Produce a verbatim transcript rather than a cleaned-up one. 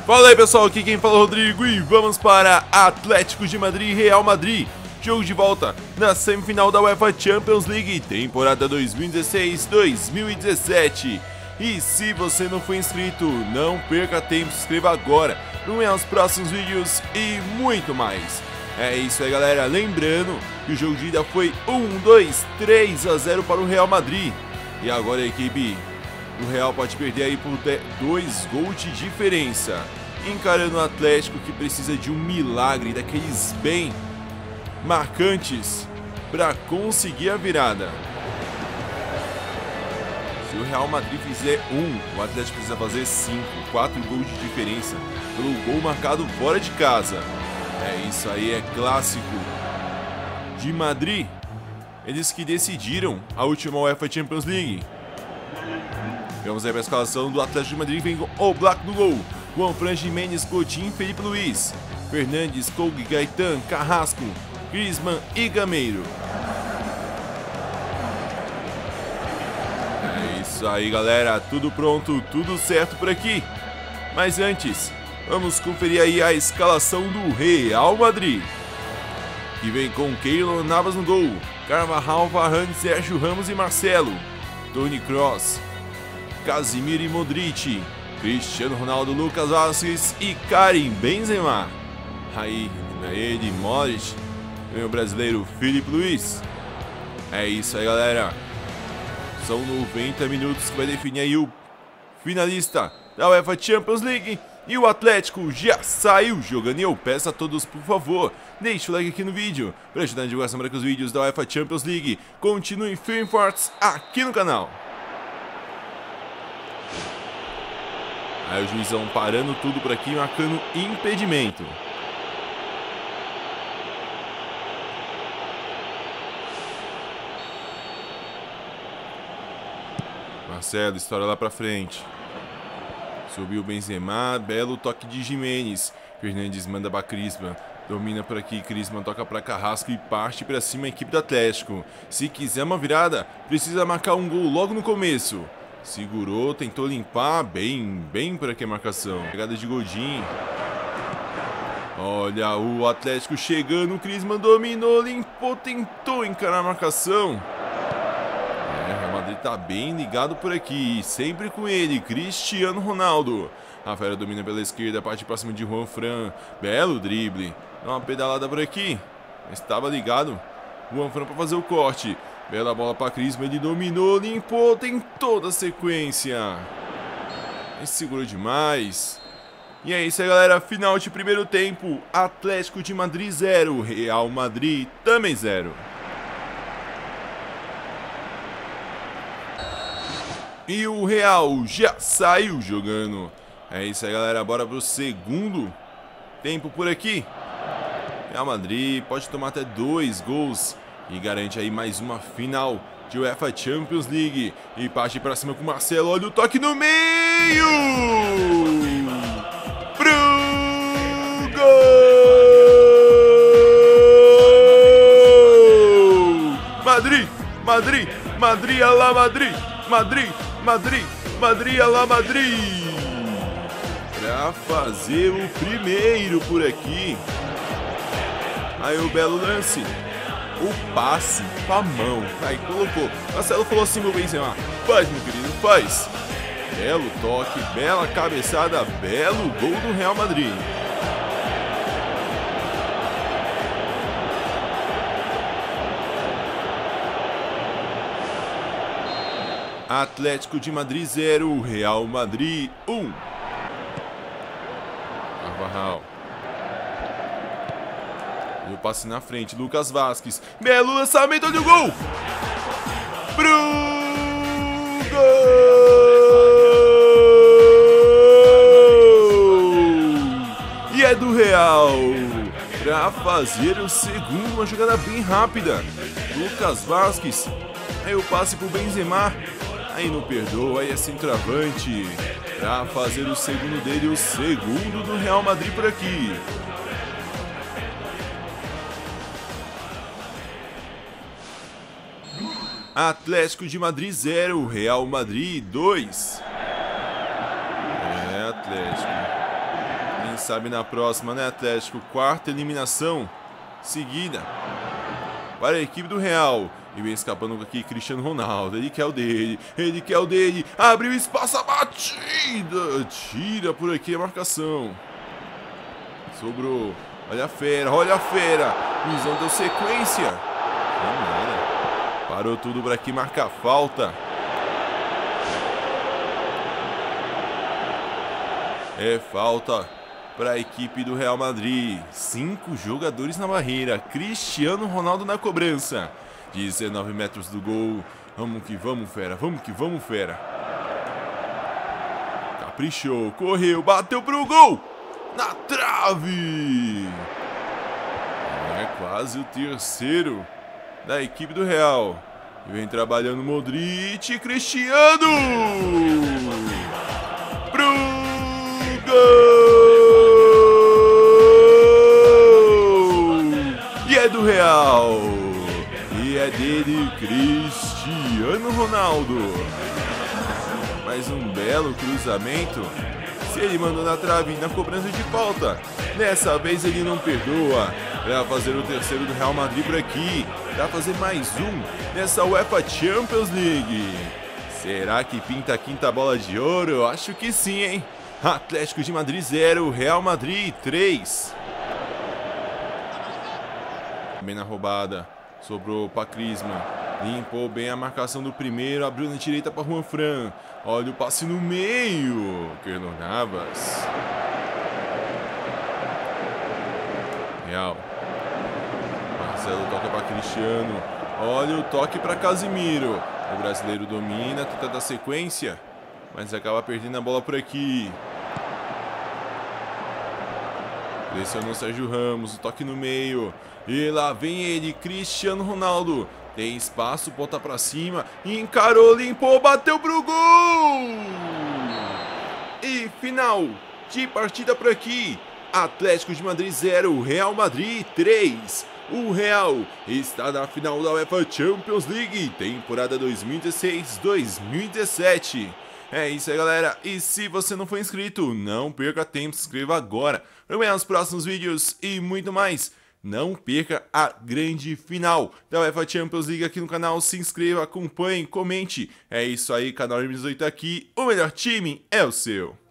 Fala aí pessoal, aqui quem fala é o Rodrigo e vamos para Atlético de Madrid e Real Madrid. Jogo de volta na semifinal da UEFA Champions League, temporada dois mil e dezesseis dois mil e dezessete. E se você não for inscrito, não perca tempo, se inscreva agora para ver os próximos vídeos e muito mais. É isso aí galera, lembrando que o jogo de ida foi um, dois, três a zero para o Real Madrid. E agora a equipe do Real pode perder aí por dois gols de diferença, encarando o Atlético que precisa de um milagre daqueles bem marcantes para conseguir a virada. Se o Real Madrid fizer um, o Atlético precisa fazer cinco, quatro gols de diferença pelo gol marcado fora de casa. É isso aí, é clássico de Madrid. Eles que decidiram a última UEFA Champions League. Vamos aí para a escalação do Atlético de Madrid. Vem com o Black no gol, Juanfran, Giménez, Coutinho, Felipe Luiz, Fernandes, Kogi, Gaetan, Carrasco, Griezmann e Gameiro. É isso aí galera, tudo pronto, tudo certo por aqui. Mas antes, vamos conferir aí a escalação do Real Madrid, que vem com Keylor Navas no gol, Carvajal, Varane, Sérgio Ramos e Marcelo, Toni Kroos, Casemiro e Modric, Cristiano Ronaldo, Lucas Vázquez e Karim Benzema. Aí, ele, Modric, vem o brasileiro Felipe Luiz. É isso aí galera, são noventa minutos que vai definir aí o finalista da UEFA Champions League. E o Atlético já saiu jogando e eu peço a todos, por favor, deixe o like aqui no vídeo para ajudar a divulgação para que os vídeos da UEFA Champions League continuem firmes e fortes aqui no canal. Aí o juizão parando tudo por aqui, marcando impedimento. Marcelo, estoura lá pra frente. Subiu o Benzema, belo toque de Giménez. Fernandes manda pra Griezmann. Domina por aqui, Griezmann toca pra Carrasco e parte pra cima a equipe do Atlético. Se quiser uma virada, precisa marcar um gol logo no começo. Segurou, tentou limpar, bem, bem por aqui a marcação. Pegada de Godin. Olha o Atlético chegando, o Griezmann dominou, limpou, tentou encarar a marcação. É, o Real Madrid tá bem ligado por aqui, sempre com ele, Cristiano Ronaldo. A fera domina pela esquerda, parte para cima de Juanfran, belo drible. Dá uma pedalada por aqui, estava ligado. Juanfran para fazer o corte. Bela bola para Griezmann, ele dominou, limpou, tem toda a sequência. Ele segurou demais. E é isso aí galera, final de primeiro tempo, Atlético de Madrid zero, Real Madrid também zero. E o Real já saiu jogando. É isso aí galera, bora pro segundo tempo por aqui. Real Madrid pode tomar até dois gols e garante aí mais uma final de UEFA Champions League. E parte pra cima com o Marcelo, olha o toque no meio! Pro gol! Madrid, Madrid, Madrid, alá Madrid, Madrid, Madrid, Madrid, alá Madrid! Pra fazer o primeiro por aqui. Aí o belo lance. O passe com a mão. Aí colocou. Marcelo falou assim, meu Benzema. Faz, meu querido, faz. Belo toque, bela cabeçada, belo gol do Real Madrid. Atlético de Madrid zero, Real Madrid um. Carvajal. E o passe na frente, Lucas Vázquez. Belo lançamento, olha o gol! Pro gol! E é do Real. Pra fazer o segundo, uma jogada bem rápida. Lucas Vázquez. Aí o passe pro Benzema. Aí não perdoa, aí é centroavante. Pra fazer o segundo dele, o segundo do Real Madrid por aqui. Atlético de Madrid zero, Real Madrid dois. É, Atlético. Quem sabe na próxima, né, Atlético? Quarta eliminação seguida para a equipe do Real. E vem escapando aqui Cristiano Ronaldo. Ele quer o dele, ele quer o dele. Abriu espaço, a batida. Tira por aqui a marcação. Sobrou. Olha a fera, olha a fera. Visão deu sequência. Não nada. Parou tudo por aqui, marca a falta. É falta para a equipe do Real Madrid. Cinco jogadores na barreira. Cristiano Ronaldo na cobrança. dezenove metros do gol. Vamos que vamos, fera. Vamos que vamos, fera. Caprichou, correu, bateu pro gol. Na trave. É quase o terceiro da equipe do Real. E vem trabalhando Modric, Cristiano. Pro gol. E é do Real. E é dele, Cristiano Ronaldo. Mais um belo cruzamento. Se ele mandou na trave na cobrança de falta, dessa vez ele não perdoa. Para fazer o terceiro do Real Madrid por aqui. Para fazer mais um nessa UEFA Champions League. Será que pinta a quinta bola de ouro? Acho que sim, hein? Atlético de Madrid zero, Real Madrid três. Bem na roubada. Sobrou para Griezmann. Limpou bem a marcação do primeiro. Abriu na direita para Juan Fran. Olha o passe no meio. Keylor Navas. Real. Marcelo toca para Cristiano. Olha o toque para Casemiro. O brasileiro domina, tenta dar sequência, mas acaba perdendo a bola por aqui. Pressionou Sérgio Ramos, o toque no meio. E lá vem ele, Cristiano Ronaldo. Tem espaço, volta pra cima. Encarou, limpou, bateu pro gol! E final de partida por aqui. Atlético de Madrid zero, Real Madrid três. O Real está na final da UEFA Champions League, temporada dois mil e dezesseis dois mil e dezessete. É isso aí, galera. E se você não for inscrito, não perca tempo, se inscreva agora para ganhar os próximos vídeos e muito mais. Não perca a grande final da UEFA Champions League aqui no canal. Se inscreva, acompanhe, comente. É isso aí, canal M dezoito aqui. O melhor time é o seu.